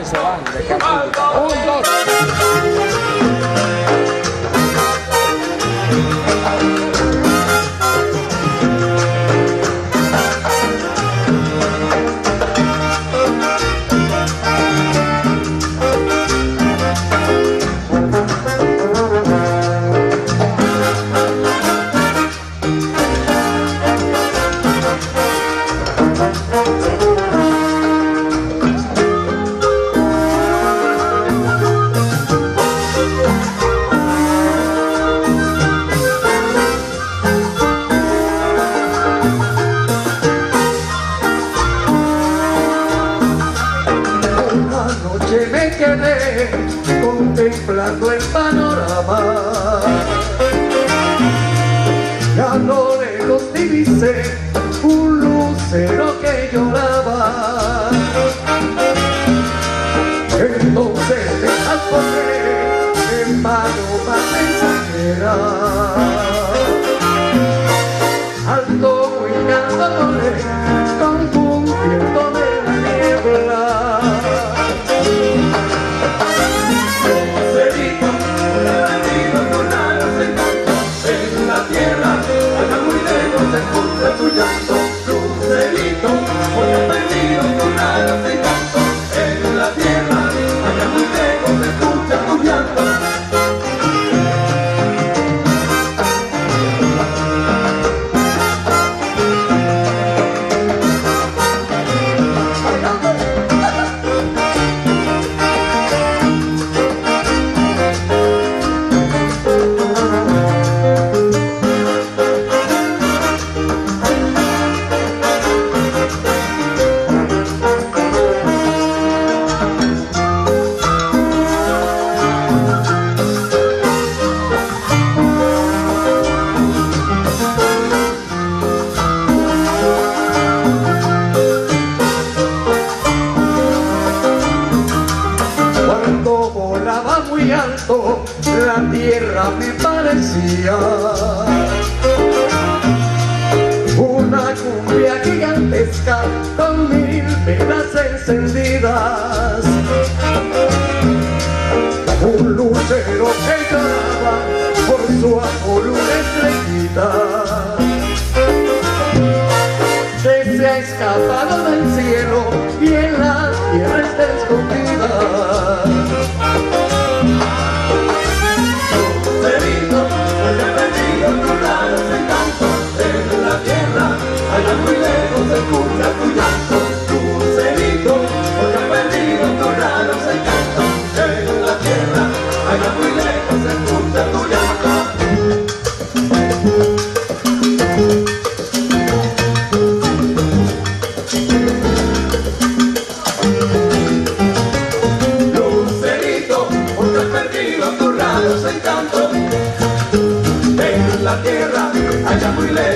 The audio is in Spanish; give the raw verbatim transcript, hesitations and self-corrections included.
poi se van, de capito. Un, dos. Me quedé contemplando el panorama, ya a lo lejos divisé un lucero que lloraba. Entonces me transformé en paloma mensajera, alto muy cantándole, confundiendo de la niebla. Tu llanto, lucerito, hoy has perdido tus alas de canto. En la tierra, allá muy lejos se escucha tu llanto. Muy alto, la tierra me parecía una cumbia gigantesca con mil velas encendidas, un lucero que lloraba por su amor, una estrellita que se ha escapado del cielo y en la tierra está escondida. Allá muy lejos se escucha tu llanto, lucerito, porque has perdido tus raros encantos. En la tierra, allá muy lejos se escucha tu llanto. Lucerito, porque has perdido tus raros encantos. En la tierra, allá muy lejos